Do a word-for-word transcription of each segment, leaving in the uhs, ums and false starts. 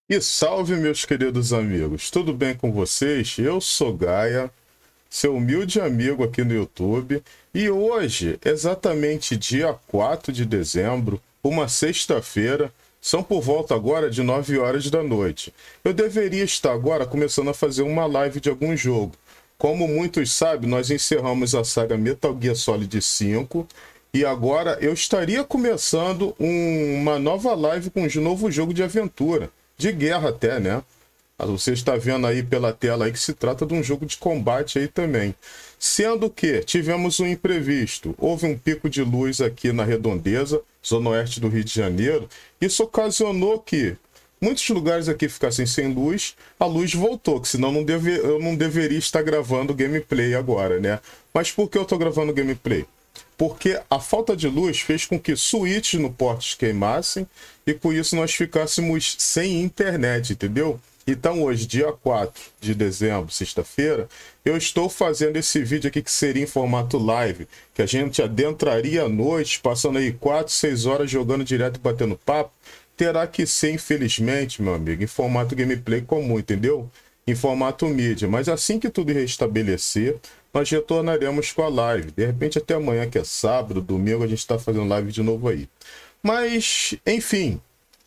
E salve, meus queridos amigos, tudo bem com vocês? Eu sou Gaia, seu humilde amigo aqui no YouTube, e hoje, exatamente dia quatro de dezembro, uma sexta-feira, são por volta agora de nove horas da noite. Eu deveria estar agora começando a fazer uma live de algum jogo. Como muitos sabem, nós encerramos a saga Metal Gear Solid cinco, e agora eu estaria começando um- uma nova live com um novo jogo de aventura. De guerra até, né? Você está vendo aí pela tela aí que se trata de um jogo de combate aí também. Sendo que tivemos um imprevisto. Houve um pico de luz aqui na Redondeza, zona oeste do Rio de Janeiro. Isso ocasionou que muitos lugares aqui ficassem sem luz. A luz voltou, que senão não deve, eu não deveria estar gravando gameplay agora, né? Mas por que eu estou gravando gameplay? Porque a falta de luz fez com que switches no porte queimassem e com isso nós ficássemos sem internet, entendeu? Então hoje, dia quatro de dezembro, sexta-feira, eu estou fazendo esse vídeo aqui que seria em formato live, que a gente adentraria à noite, passando aí quatro, seis horas jogando direto e batendo papo. Terá que ser, infelizmente, meu amigo, em formato gameplay comum, entendeu? Em formato mídia. Mas assim que tudo restabelecer, nós retornaremos com a live. De repente até amanhã, que é sábado, domingo, a gente está fazendo live de novo aí. Mas, enfim,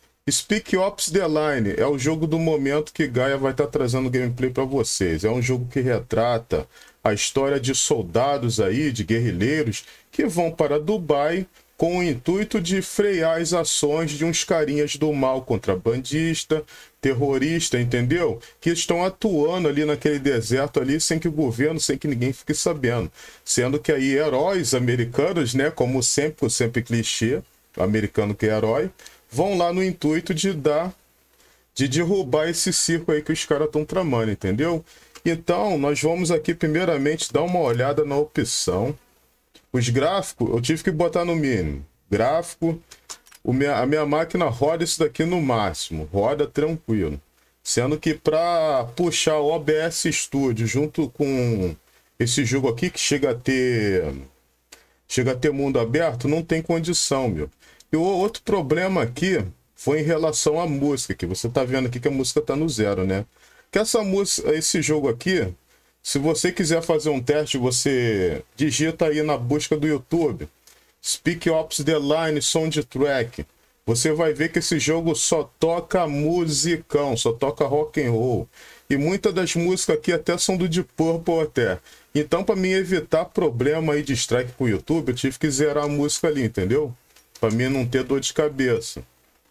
Spec Ops The Line é o jogo do momento que Gaia vai estar trazendo gameplay para vocês. É um jogo que retrata a história de soldados aí, de guerrilheiros, que vão para Dubai com o intuito de frear as ações de uns carinhas do mal, contrabandista, terrorista, entendeu? Que estão atuando ali naquele deserto ali sem que o governo, sem que ninguém fique sabendo. Sendo que aí heróis americanos, né, como sempre, sempre clichê, o americano que é herói, vão lá no intuito de dar, de derrubar esse circo aí que os caras estão tramando, entendeu? Então, nós vamos aqui primeiramente dar uma olhada na opção. Os gráficos, eu tive que botar no mínimo. Gráfico, o minha, a minha máquina roda isso daqui no máximo, roda tranquilo. Sendo que para puxar o O B S Studio junto com esse jogo aqui, que chega a ter, chega a ter mundo aberto, não tem condição, meu. E o outro problema aqui foi em relação à música, que você tá vendo aqui que a música tá no zero, né? Que essa música, esse jogo aqui, se você quiser fazer um teste, você digita aí na busca do YouTube, Spec Ops The Line Soundtrack. Você vai ver que esse jogo só toca musicão, só toca rock and roll. E muitas das músicas aqui até são do Deep Purple até. Então, para mim evitar problema aí de strike com o YouTube, eu tive que zerar a música ali, entendeu? Para mim não ter dor de cabeça.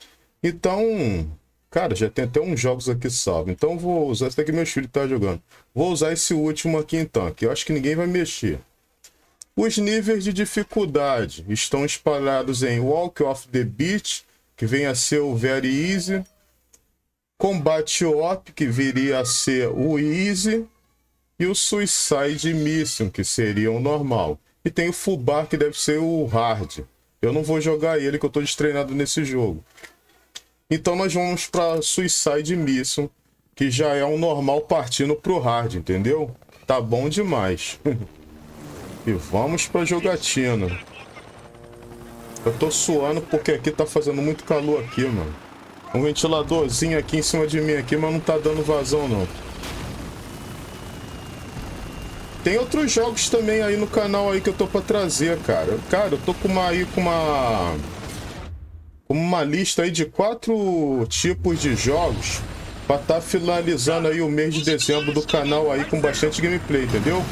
Então, cara, já tem até uns jogos aqui salvo. Então vou usar, esse daqui meus filhos estão jogando. Vou usar esse último aqui então, que eu acho que ninguém vai mexer. Os níveis de dificuldade estão espalhados em Walk of the Beach, que vem a ser o Very Easy. Combat Op, que viria a ser o Easy. E o Suicide Mission, que seria o normal. E tem o Full Bar, que deve ser o Hard. Eu não vou jogar ele, que eu estou destreinado nesse jogo. Então nós vamos para Suicide Mission, que já é um normal partindo pro hard, entendeu? Tá bom demais. E vamos pra jogatina. Eu tô suando porque aqui tá fazendo muito calor aqui, mano. Um ventiladorzinho aqui em cima de mim aqui, mas não tá dando vazão não. Tem outros jogos também aí no canal aí que eu tô pra trazer, cara. Cara, eu tô com uma aí com uma uma lista aí de quatro tipos de jogos para estar finalizando aí o mês de dezembro do canal aí com bastante gameplay, entendeu?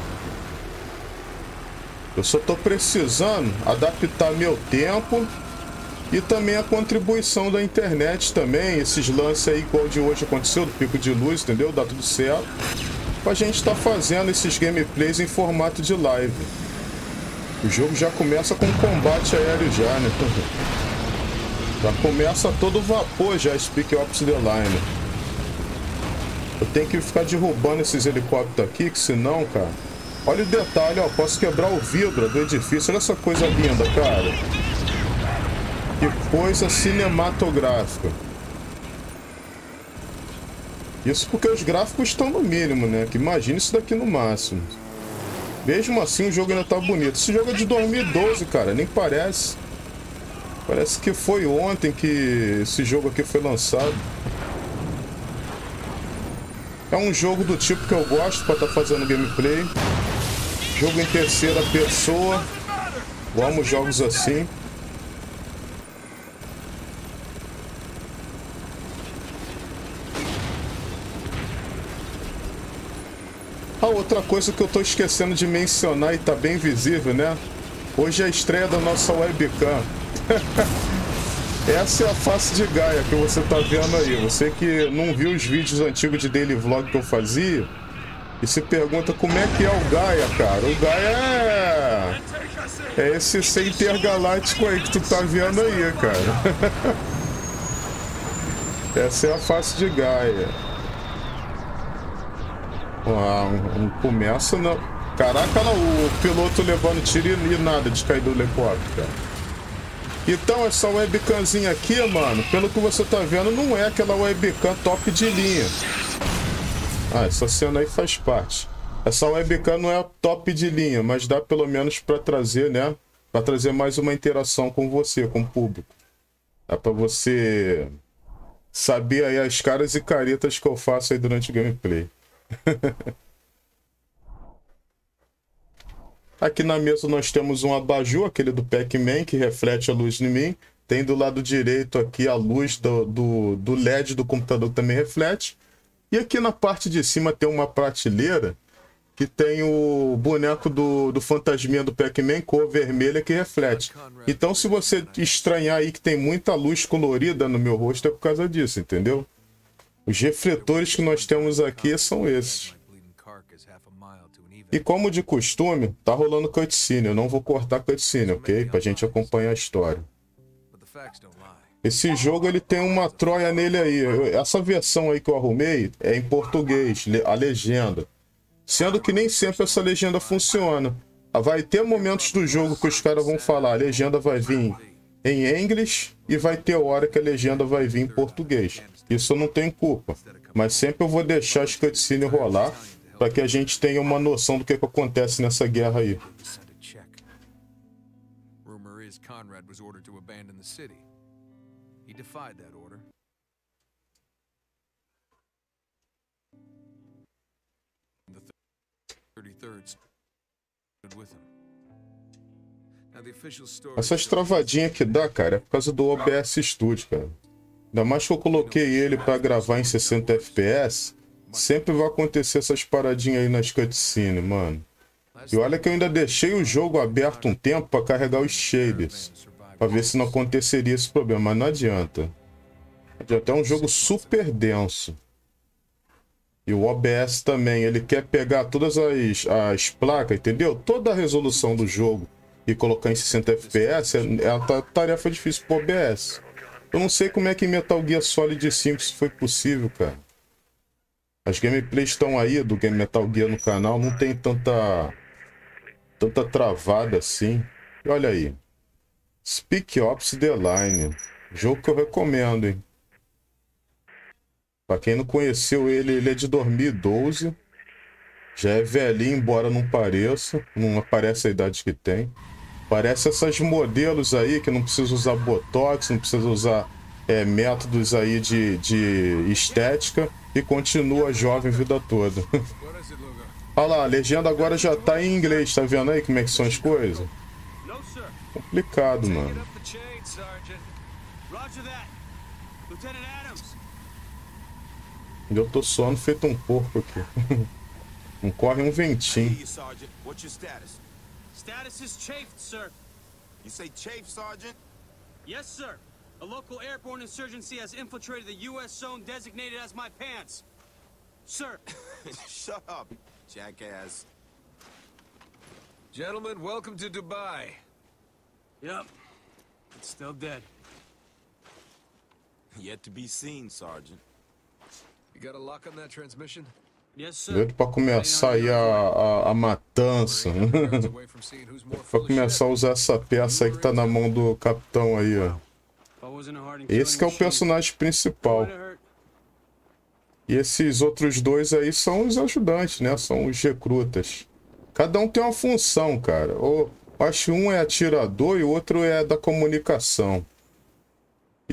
Eu só tô precisando adaptar meu tempo e também a contribuição da internet também, esses lances aí igual de hoje aconteceu, do pico de luz, entendeu? Dá tudo certo. Pra gente estar fazendo esses gameplays em formato de live. O jogo já começa com combate aéreo já, né? Já começa a todo vapor já, Spec Ops The Line. Eu tenho que ficar derrubando esses helicópteros aqui, que senão, cara... Olha o detalhe, ó, posso quebrar o vidro do edifício. Olha essa coisa linda, cara. Que coisa cinematográfica. Isso porque os gráficos estão no mínimo, né? Que imagina isso daqui no máximo. Mesmo assim, o jogo ainda tá bonito. Esse jogo é de dois mil e doze, cara, nem parece. Parece que foi ontem que esse jogo aqui foi lançado. É um jogo do tipo que eu gosto pra estar fazendo gameplay. Jogo em terceira pessoa. Eu amo jogos assim. A outra coisa que eu tô esquecendo de mencionar e tá bem visível, né? Hoje é a estreia da nossa webcam. Essa é a face de Gaia que você tá vendo aí. Você que não viu os vídeos antigos de daily vlog que eu fazia e se pergunta como é que é o Gaia, cara. O Gaia é... É esse ser intergaláctico aí que tu tá vendo aí, cara. Essa é a face de Gaia. Ah, não começa não. Caraca, lá, o piloto levando tiro e nada de cair do helicóptero, cara. Então essa webcamzinha aqui, mano, pelo que você tá vendo, não é aquela webcam top de linha. Ah, essa cena aí faz parte. Essa webcam não é top de linha, mas dá pelo menos para trazer, né? Para trazer mais uma interação com você, com o público. Dá para você saber aí as caras e caretas que eu faço aí durante o gameplay. Aqui na mesa nós temos um abajur, aquele do Pac-Man, que reflete a luz em mim. Tem do lado direito aqui a luz do, do, do L E D do computador que também reflete. E aqui na parte de cima tem uma prateleira que tem o boneco do, do fantasminha do Pac-Man, cor vermelha, que reflete. Então se você estranhar aí que tem muita luz colorida no meu rosto, é por causa disso, entendeu? Os refletores que nós temos aqui são esses. E como de costume, tá rolando cutscene. Eu não vou cortar cutscene, ok? Pra gente acompanhar a história. Esse jogo ele tem uma troia nele aí. Essa versão aí que eu arrumei é em português, a legenda. Sendo que nem sempre essa legenda funciona. Vai ter momentos do jogo que os caras vão falar, a legenda vai vir em inglês e vai ter hora que a legenda vai vir em português. Isso eu não tenho culpa. Mas sempre eu vou deixar as cutscenes rolar para que a gente tenha uma noção do que, que acontece nessa guerra aí. Essas travadinhas que dá, cara, é por causa do O B S Studio, cara. Ainda mais que eu coloquei ele para gravar em sessenta F P S, sempre vai acontecer essas paradinhas aí nas cutscenes, mano. E olha que eu ainda deixei o jogo aberto um tempo para carregar os shaders, para ver se não aconteceria esse problema, mas não adianta. Adianta, é um jogo super denso. E o O B S também, ele quer pegar todas as, as placas, entendeu? Toda a resolução do jogo e colocar em sessenta F P S é, é uma tarefa difícil pro O B S. Eu não sei como é que em Metal Gear Solid cinco isso foi possível, cara. As gameplays estão aí do Game Metal Gear no canal, não tem tanta tanta travada assim. E olha aí. Spec Ops The Line. Jogo que eu recomendo, hein. Pra quem não conheceu ele, ele é de dois mil e doze. Já é velhinho, embora não pareça. Não aparece a idade que tem. Parece esses modelos aí que não precisa usar botox, não precisa usar é, métodos aí de, de estética e continua jovem a vida toda. Olha lá, a legenda agora já tá em inglês, tá vendo aí como é que são as coisas? Complicado, mano. Eu tô suando feito um porco aqui. Não corre um ventinho. Status is chafed, sir. You say chafe, Sergeant? Yes, sir. A local airborne insurgency has infiltrated the U S zone designated as my pants. Sir. Shut up, jackass. Gentlemen, welcome to Dubai. Yep. It's still dead. Yet to be seen, Sergeant. You got a lock on that transmission? Yes, sir. Doido pra começar aí a, a, a matança. Pra começar a usar essa peça aí que tá na mão do capitão aí, ó. Esse que é o personagem principal. E esses outros dois aí são os ajudantes, né? São os recrutas. Cada um tem uma função, cara. Ou acho que um é atirador e o outro é da comunicação.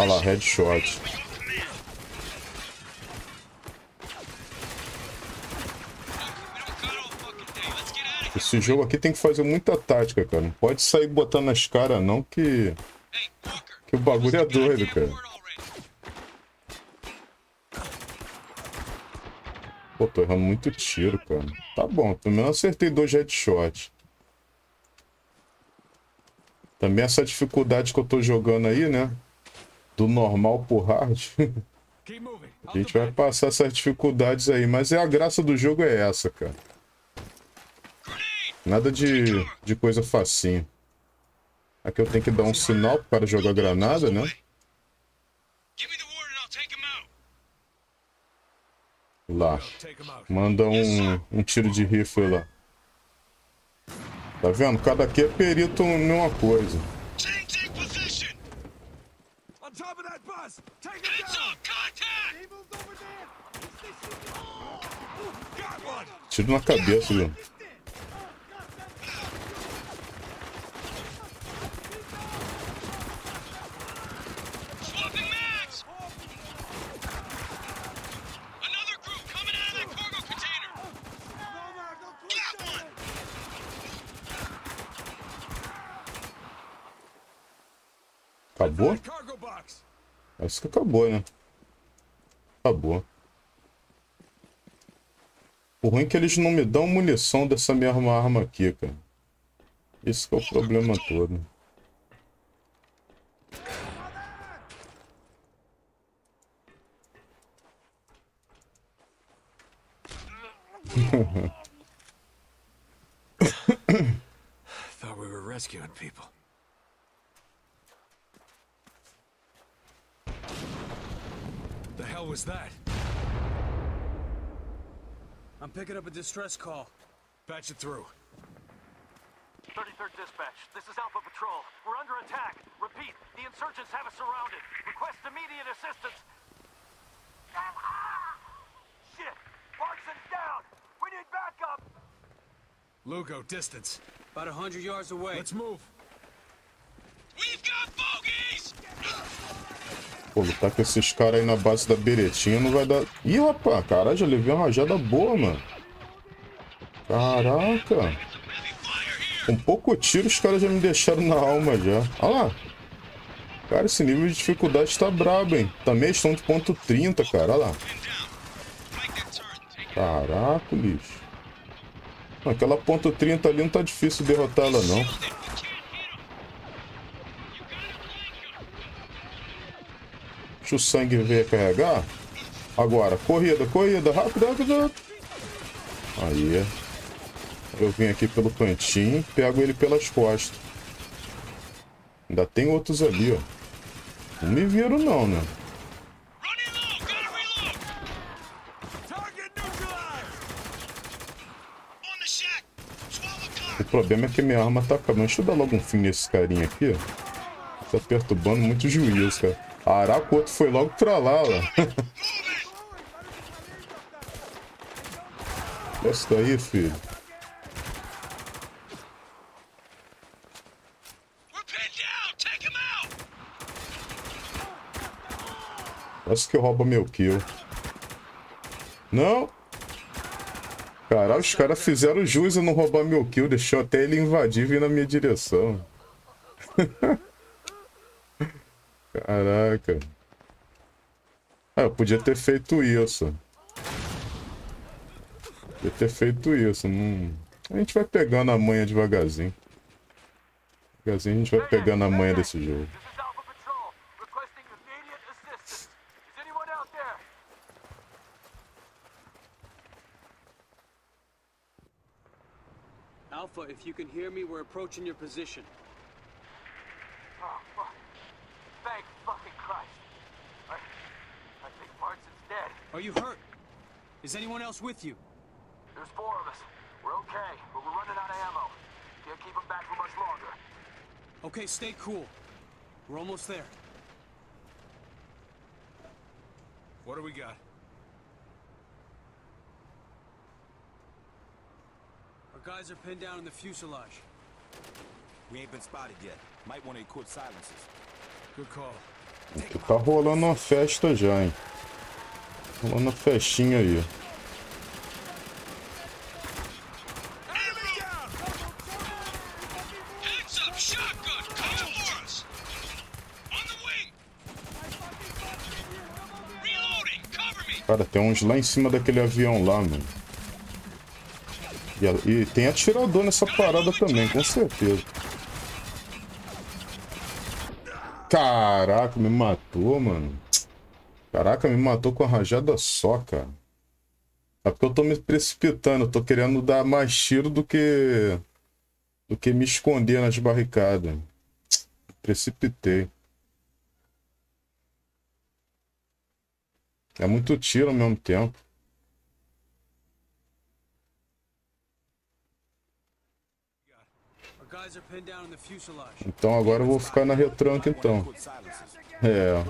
Olha lá, headshot. Esse jogo aqui tem que fazer muita tática, cara. Não pode sair botando nas caras, não, que... Que o bagulho é doido, cara. Pô, tô errando muito tiro, cara. Tá bom, pelo menos acertei dois headshots. Também essa dificuldade que eu tô jogando aí, né? Do normal pro hard. A gente vai passar essas dificuldades aí. Mas é a graça do jogo é essa, cara. Nada de, de coisa facinho. Aqui eu tenho que dar um sinal pro cara jogar granada, né? Lá. Manda um, um tiro de rifle lá. Tá vendo? Cada aqui é perito em uma coisa. Tiro na cabeça, viu? Acabou? Acho que acabou, né? Acabou. O ruim é que eles não me dão munição dessa mesma arma aqui, cara. Esse que é o problema todo. Thought we were rescuing people. The hell was that? I'm picking up a distress call. Patch it through. thirty-third Dispatch, this is Alpha Patrol. We're under attack. Repeat, the insurgents have us surrounded. Request immediate assistance. Shit! Markson's down! We need backup! Lugo, distance. About a hundred yards away. Let's move. We've got bogeys! Pô, lutar com esses caras aí na base da beretinha não vai dar... Ih, rapaz, caralho, já levei uma rajada boa, mano. Caraca. Com pouco tiro, os caras já me deixaram na alma já. Olha lá. Cara, esse nível de dificuldade tá brabo, hein. Também estão de ponto trinta, cara. Olha lá. Caraca, lixo. Aquela ponto trinta ali não tá difícil derrotar ela, não. Deixa o sangue ver carregar. Agora, corrida, corrida, rápido, rápido. Aí. Eu vim aqui pelo cantinho, pego ele pelas costas. Ainda tem outros ali, ó. Não me viram não, né? O problema é que minha arma tá acabando. Deixa eu dar logo um fim nesse carinha aqui, ó. Tá perturbando muito o juízo, cara. Caraca, o outro foi logo pra lá, ó. Olha isso daí, filho. Esse que rouba meu kill. Não. Caralho, os caras fizeram jus a não roubar meu kill. Deixou até ele invadir e vir na minha direção. Caraca. Ah, eu podia ter feito isso. Podia ter feito isso. Não... A gente vai pegando a manha devagarzinho. Devagarzinho a gente vai pegando a manha desse jogo. Alpha, if you can hear me, we're approaching your position. Oh, fuck. Thank fucking Christ. I, I think Markson's dead. Are you hurt? Is anyone else with you? There's four of us. We're okay, but we're running out of ammo. Can't keep them back for much longer. Okay, stay cool. We're almost there. What do we got? Our guys are pinned down in the fuselage. We ain't been spotted yet. Might want to equip silencers. Good call. Aqui tá rolando uma festa já, hein? Rolando uma festinha aí. Cara, tem uns lá em cima daquele avião lá, mano. E, e tem atirador nessa parada também, com certeza. Caraca, me matou, mano. Caraca, me matou com a rajada só, cara. É porque eu tô me precipitando. Eu tô querendo dar mais tiro do que... Do que me esconder nas barricadas. Precipitei. É muito tiro ao mesmo tempo. Então agora eu vou ficar na retranca então. É.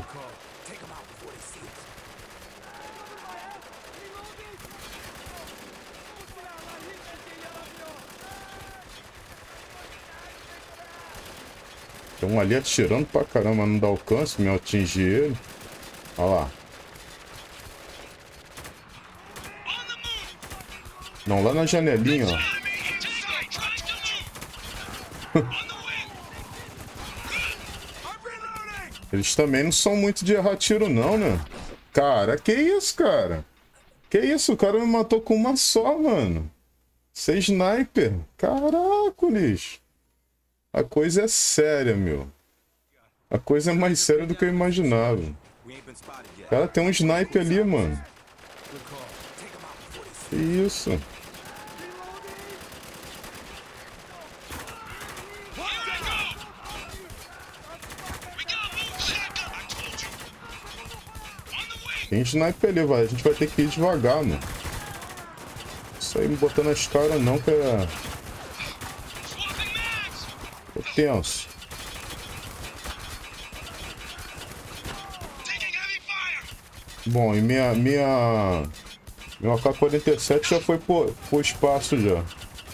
Tem um ali atirando pra caramba, não dá alcance, me atingir ele. Olha lá. Não, lá na janelinha, ó. Eles também não são muito de errar tiro, não, né? Cara, que isso, cara? Que isso? O cara me matou com uma só, mano. Você é sniper. Caraca, lixo. A coisa é séria, meu. A coisa é mais séria do que eu imaginava. Cara, tem um sniper ali, mano. Que isso? Tem sniper ali, vai. A gente vai ter que ir devagar, mano. Isso aí me botar nas caras não, que é... É tenso. Bom, e minha... minha... Meu A K quarenta e sete já foi pro, pro espaço já.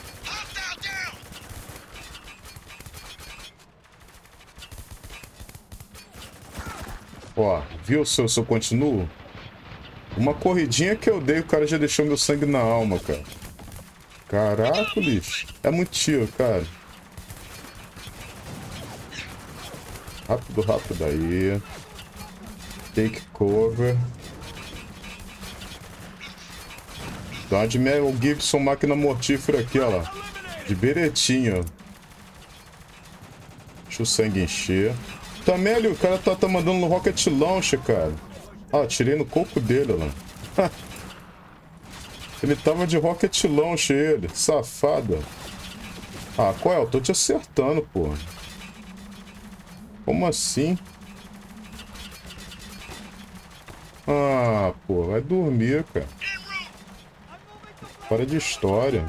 Ó, viu se eu, se eu continuo? Uma corridinha que eu dei, o cara já deixou meu sangue na alma, cara. Caraca, lixo. É muito tiro, cara. Rápido, rápido aí. Take cover. Dá uma de Mel Gibson máquina mortífera aqui, ó lá. De beretinha, ó. Deixa o sangue encher. Também ali, o cara tá, tá mandando no Rocket Launcher, cara. Ah, tirei no coco dele, ó lá. Ele tava de Rocket Launcher, ele. Safado. Ah, qual é? Eu tô te acertando, pô. Como assim? Ah, pô, vai dormir, cara. Para de história.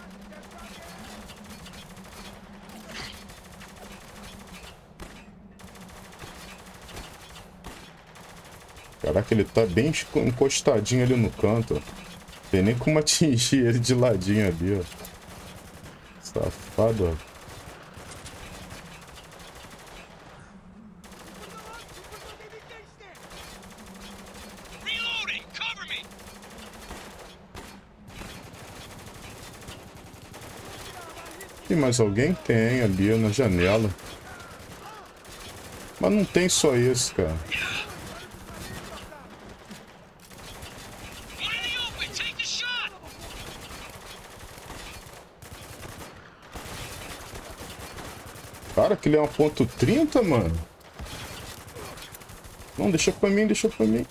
Caraca, ele tá bem encostadinho ali no canto, ó. Tem nem como atingir ele de ladinho ali, ó. Safado, ó. Tem mais alguém? Tem ali na janela. Mas não tem só esse, cara. Cara, aquele é uma ponto trinta, mano. Não, deixa pra mim, deixa pra mim.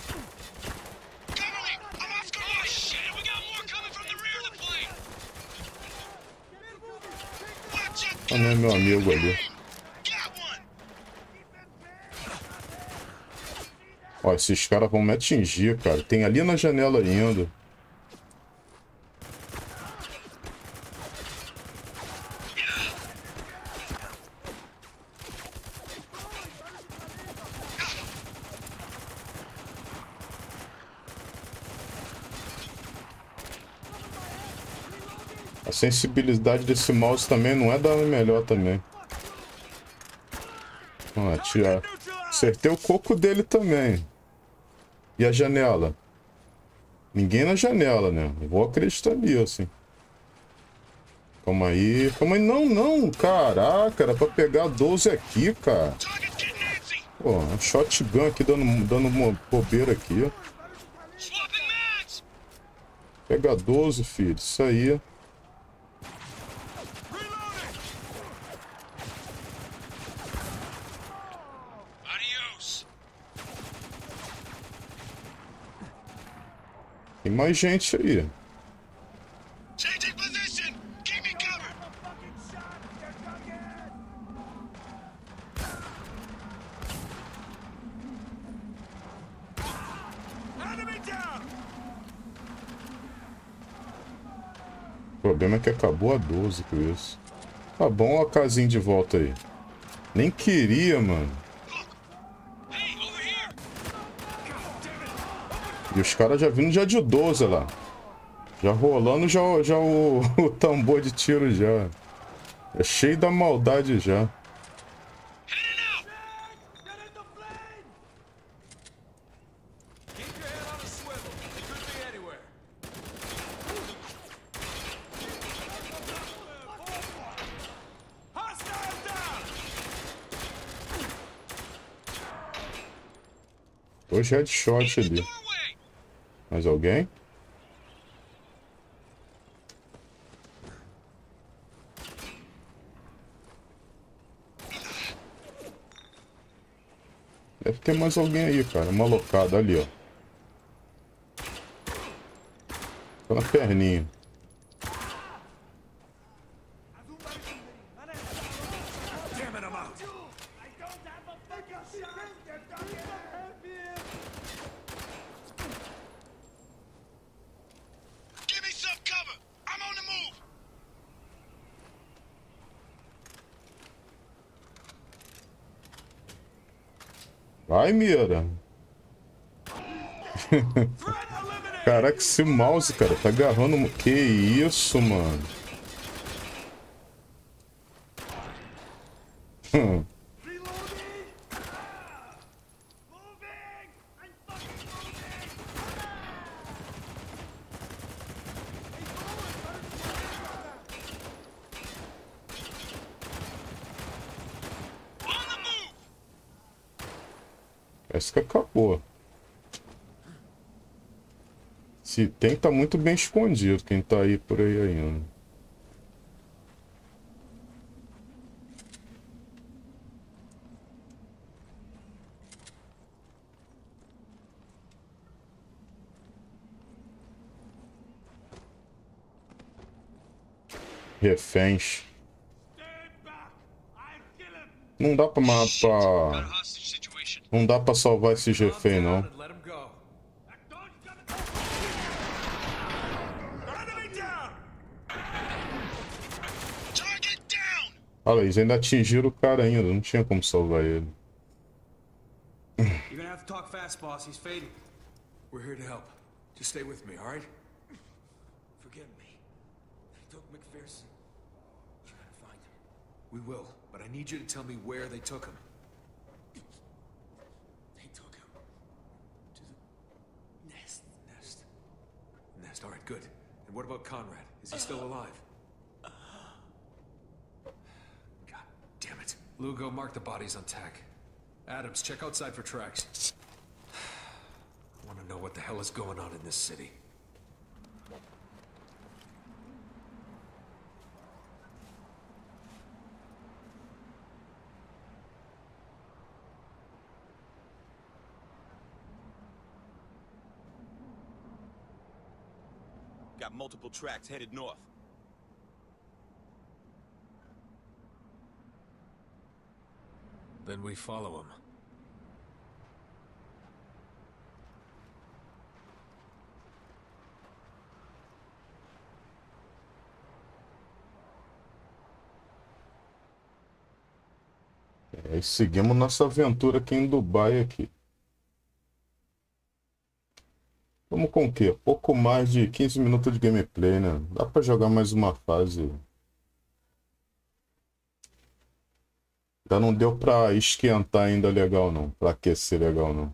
Ah, não é meu amigo ali. Ó, esses caras vão me atingir, cara. Tem ali na janela ainda. A sensibilidade desse mouse também não é da melhor também. Ah, tira. Acertei o coco dele também. E a janela? Ninguém na janela, né? Eu vou acreditar nisso, hein? Calma aí. Calma aí. Não, não. Caraca, era pra pegar doze aqui, cara. Pô, um shotgun aqui dando, dando uma bobeira aqui. Pega doze, filho. Isso aí. Tem mais gente aí. O problema é que acabou a doze com isso. Tá bom, ó a casinha de volta aí. Nem queria, mano. E os caras já vindo já de doze lá. Já rolando já, já o, o tambor de tiro já. É cheio da maldade já. Dois headshot ali. Mais alguém? Deve ter mais alguém aí, cara. Uma locada ali, ó. Tá na perninha. Vai, mira. Caraca, esse mouse, cara, tá agarrando... Que isso, mano? Hum. Parece que acabou. Se tem, tá muito bem escondido quem tá aí por aí ainda. Reféns. Não dá pra matar. Não dá pra salvar esse refém, não. Olha, eles ainda atingiram o cara ainda. Não tinha como salvar ele. You're gonna have to talk fast, boss. He's fading. We're here to help. Just stay with me, all right? Forgive me. They took McPherson. Try to find him. We will, but I need you to tell me where they took him. They took him to the nest. Nest. Nest. All right, good. And what about Conrad? Is he still alive? God damn it. Lugo, mark the bodies on tack. Adams, check outside for tracks. I want to know what the hell is going on in this city. Got multiple tracks headed north. Then we follow him. É, e seguimos nossa aventura aqui em Dubai aqui. Vamos com o quê? Pouco mais de quinze minutos de gameplay, né? Dá pra jogar mais uma fase. Ainda não deu pra esquentar ainda legal não, pra aquecer legal não.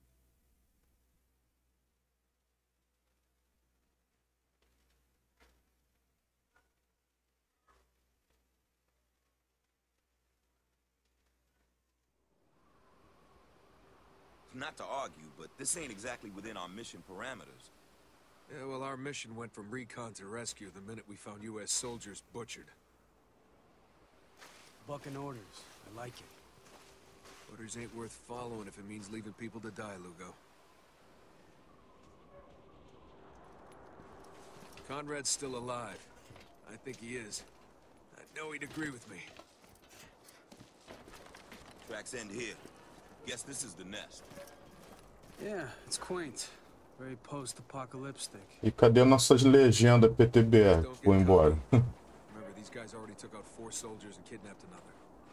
Not to argue, but this ain't exactly within our mission parameters. Yeah, well, our mission went from recon to rescue the minute we found U S soldiers butchered. Bucking orders. I like it. Orders ain't worth following if it means leaving people to die, Lugo. Conrad's still alive. I think he is. I know he'd agree with me. Tracks end here. Guess this is the nest. Yeah, it's quaint. Very post-apocalyptic. E cadê nossas legendas P T B R? Foi embora. Remember, these guys already took out four soldiers and kidnapped another.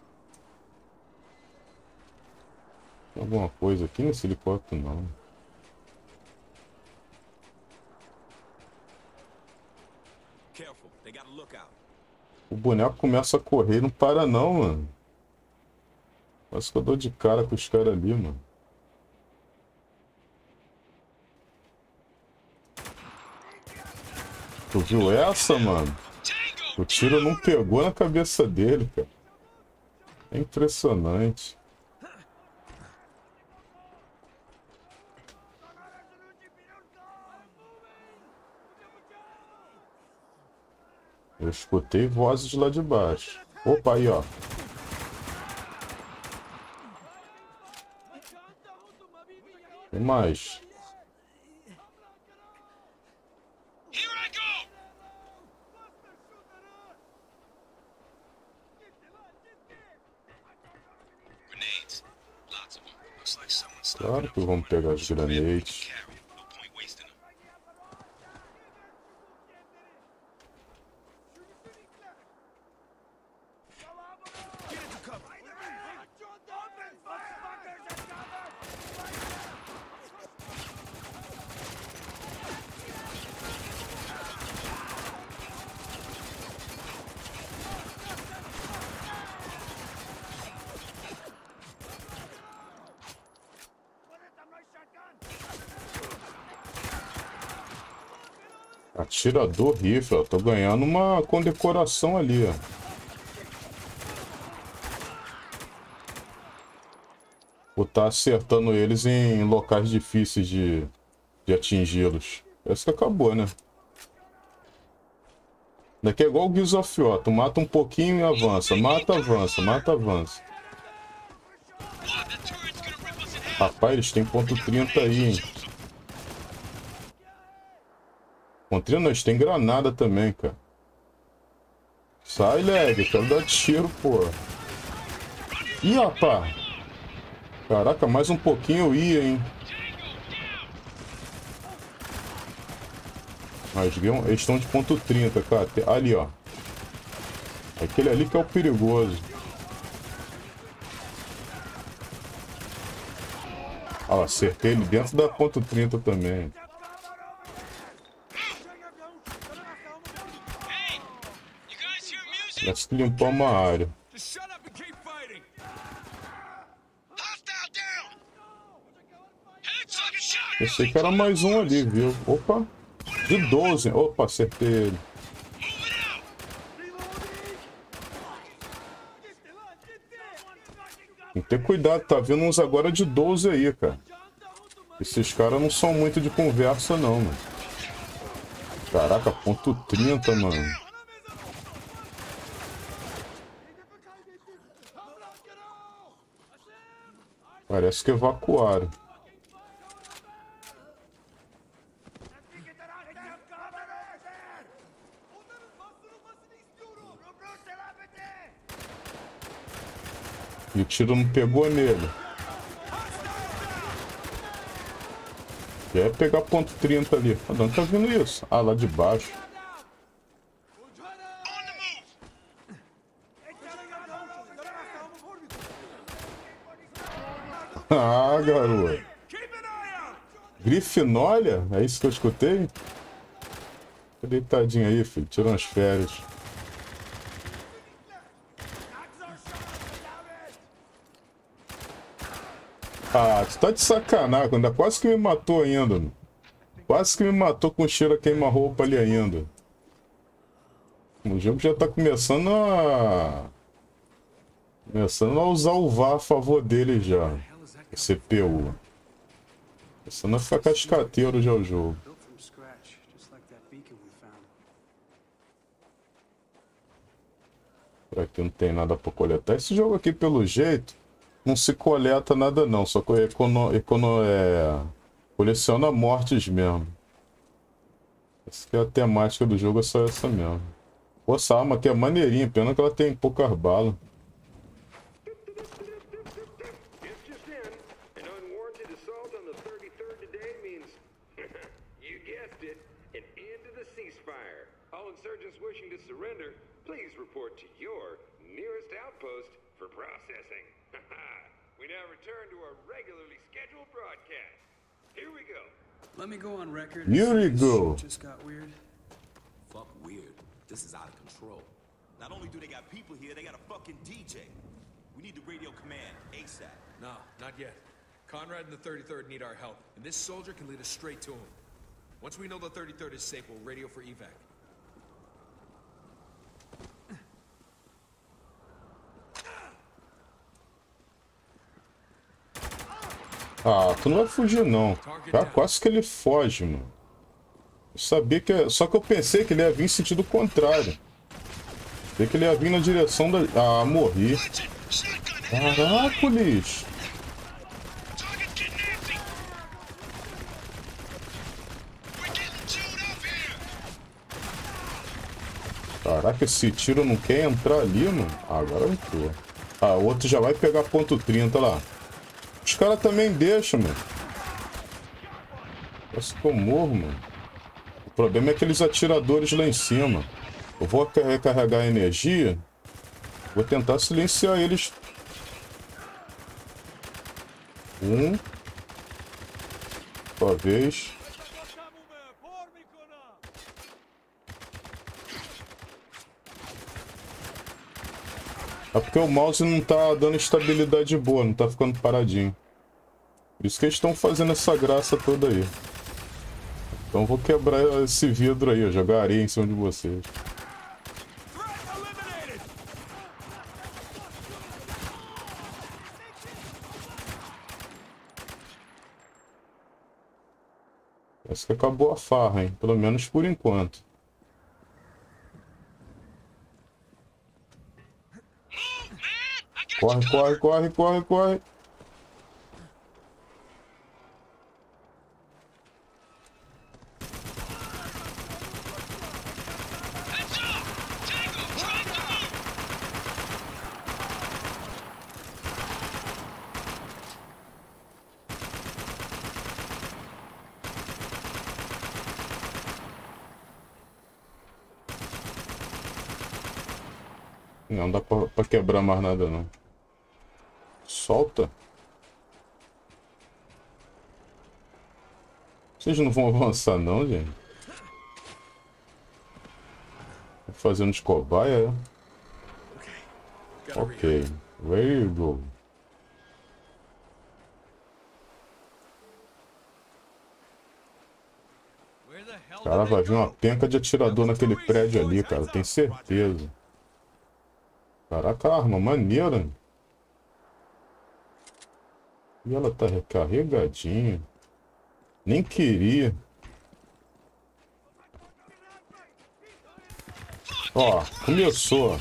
Tem alguma coisa aqui nesse helicóptero não. Careful, they got a lookout. O boneco começa a correr e não para não, mano. Parece que eu dou de cara com os caras ali, mano. Tu viu essa, mano? O tiro não pegou na cabeça dele, cara. É impressionante. Eu escutei vozes lá de baixo. Opa, aí, ó. Tem mais. Here I go! Grenades. Lots of them. Looks like someone's Claro que vamos pegar os granetes. No point wasting them. Atirador rifle, ó. Tô ganhando uma condecoração ali, ó. Por estar acertando eles em locais difíceis de, de atingi-los. Parece que acabou, né? Daqui é igual o Gears of War. Tu mata um pouquinho e avança. Mata, avança. Mata, avança. Rapaz, eles têm ponto trinta aí, hein? Ponto não, eles têm granada também, cara. Sai, leg. Quero dar tiro, pô. Ih, rapaz. Caraca, mais um pouquinho eu ia, hein? Mas eles estão de ponto trinta, cara. Ali, ó. Aquele ali que é o perigoso. Ó, acertei ele dentro da ponto trinta também. Parece que limpou uma área. Pensei que era mais um ali, viu? Opa! De doze. Opa, acertei ele. Tem que ter cuidado, tá vindo uns agora de doze aí, cara. Esses caras não são muito de conversa, não, mano. Caraca, ponto trinta, mano. Parece que evacuaram. E o tiro não pegou nele. Quer pegar ponto trinta ali. Ah, não tá vindo isso. Ah, lá de baixo. Ah, garoto. Grifinólia? É isso que eu escutei? Fica deitadinho aí, filho. Tira umas férias. Ah, tu tá de sacanagem, ainda quase que me matou ainda. Mano. Quase que me matou com cheiro a queima-roupa ali ainda. O jogo já tá começando a... Começando a usar o V A R a favor dele já. O C P U. Começando a ficar cascateiro já o jogo. Por aqui não tem nada pra coletar. Esse jogo aqui, pelo jeito, não se coleta nada não. Só que econo... Econo... É... coleciona mortes mesmo. Essa que é a temática do jogo, é só essa mesmo. Pô, essa arma aqui é maneirinha, pena que ela tem poucas balas. Let me go on record. Here we go. Just got weird. Fuck weird. This is out of control. Not only do they got people here, they got a fucking D J. We need the radio command ASAP. No, not yet. Conrad and the thirty-third need our help, and this soldier can lead us straight to him. Once we know the thirty-third is safe, we'll radio for evac. Ah, tu não vai fugir não. Já quase que ele foge, mano. Eu sabia que... Só que eu pensei que ele ia vir em sentido contrário. Pensei que ele ia vir na direção da... Ah, morri. Caraca, lixo. Caraca, esse tiro não quer entrar ali, mano. Ah, agora entrou. Ah, o outro já vai pegar ponto trinta lá. Os caras também deixam, mano. Parece que eu morro, mano. O problema é aqueles atiradores lá em cima. Eu vou recarregar a energia. Vou tentar silenciar eles. Um. Talvez. É porque o mouse não tá dando estabilidade boa, não tá ficando paradinho. Por isso que eles estão fazendo essa graça toda aí. Então eu vou quebrar esse vidro aí, eu jogar areia em cima de vocês. Parece que acabou a farra, hein? Pelo menos por enquanto. Corre, corre, corre, corre, corre. Não dá pra, pra quebrar mais nada não. Solta. Vocês não vão avançar não, gente? Tô fazendo de cobaia, é? Ok. Where you go? Cara, vai vir uma penca de atirador naquele prédio ali, cara. Tenho certeza. Caraca, a arma maneira. E ela tá recarregadinha. Nem queria. Ó, começou.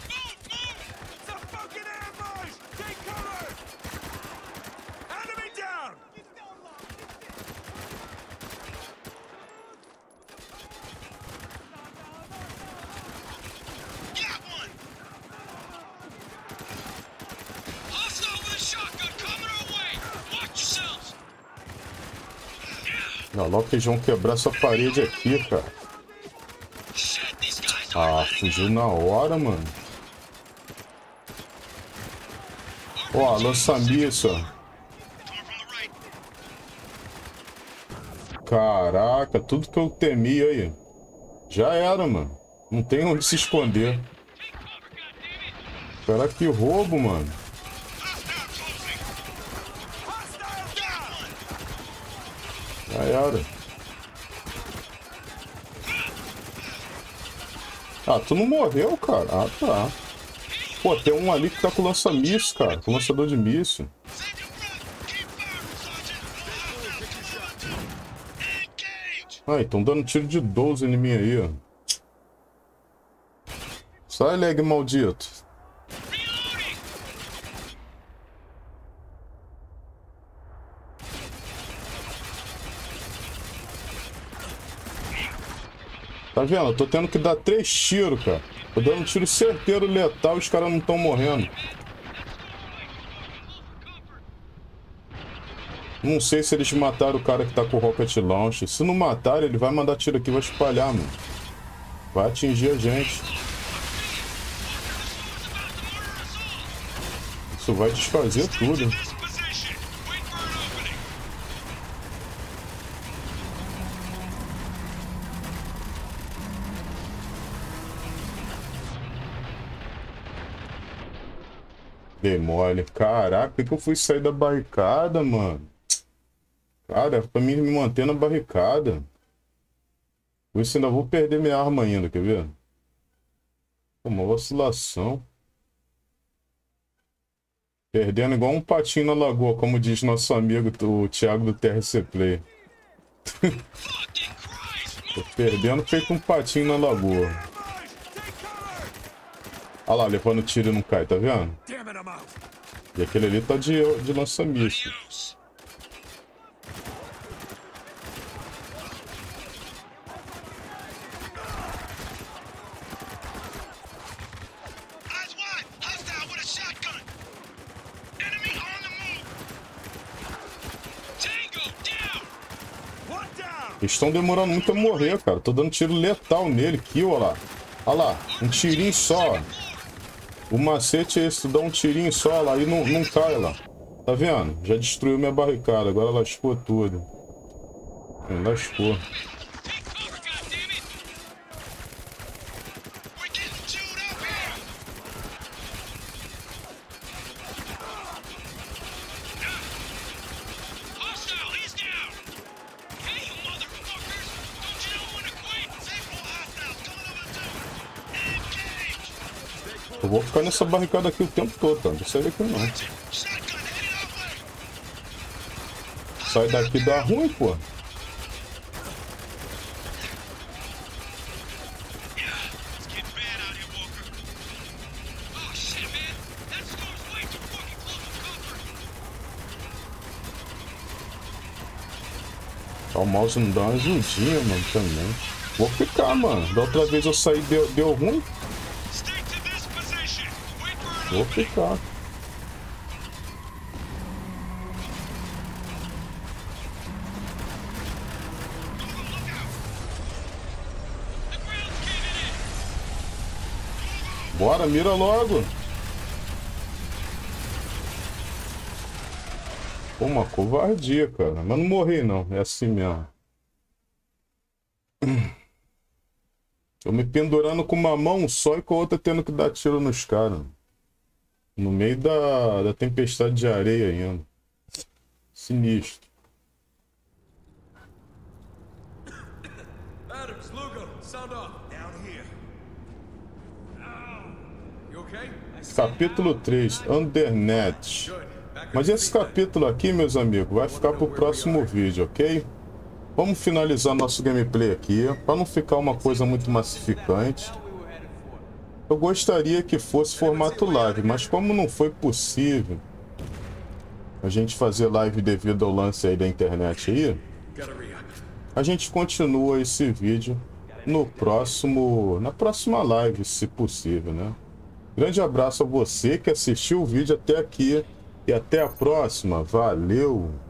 Não, logo que eles vão quebrar essa parede aqui, cara. Ah, fugiu na hora, mano. Ó, lança míssil. Caraca, tudo que eu temia aí. Já era, mano. Não tem onde se esconder. Cara, que roubo, mano. Já era. Ah, tu não morreu, cara? Ah, tá. Pô, tem um ali que tá com lança-míssil, cara. Com lançador de míssil. Ah, estão dando tiro de doze em mim aí, ó. Sai, lag maldito. Tá vendo? Eu tô tendo que dar três tiros, cara. Tô dando um tiro certeiro, letal, e os caras não estão morrendo. Não sei se eles mataram o cara que tá com o Rocket Launch. Se não matarem, ele vai mandar tiro aqui e vai espalhar, mano. Vai atingir a gente. Isso vai desfazer tudo. Dei mole. Caraca, por que eu fui sair da barricada, mano? Cara, pra mim me manter na barricada. Por isso ainda vou perder minha arma ainda, quer ver? Uma vacilação. Perdendo igual um patinho na lagoa, como diz nosso amigo o Thiago do T R C Play. Tô perdendo feito um patinho na lagoa. Olha lá, levando tiro e não cai, tá vendo? E aquele ali tá de, de lança-míssil. Eles estão demorando muito a morrer, cara. Tô dando tiro letal nele, kill, olha lá. Olha lá, um tirinho só. O macete é esse, tu dá um tirinho só lá e não, não cai lá. Tá vendo? Já destruiu minha barricada, agora lascou tudo. Lascou. Eu vou ficar nessa barricada aqui o tempo todo, tá? Não sai daqui não. Sai daqui dá ruim, pô. Tá, o mouse não dá uma ajudinha, mano, também. Vou ficar, mano. Da outra vez eu saí, deu, deu ruim. Vou ficar. Bora, mira logo. Pô, uma covardia, cara. Mas não morri, não. É assim mesmo. Tô me pendurando com uma mão só e com a outra tendo que dar tiro nos caras. No meio da, da tempestade de areia ainda. Sinistro. Adams, Lugo, sound off. Down here. You okay? Capítulo três, Undernet. Mas esse capítulo aqui, meus amigos, vai ficar pro próximo vídeo, ok? Vamos finalizar nosso gameplay aqui, para não ficar uma coisa muito massificante. Eu gostaria que fosse formato live, mas como não foi possível a gente fazer live devido ao lance aí da internet aí, a gente continua esse vídeo no próximo, na próxima live, se possível, né? Grande abraço a você que assistiu o vídeo até aqui e até a próxima. Valeu!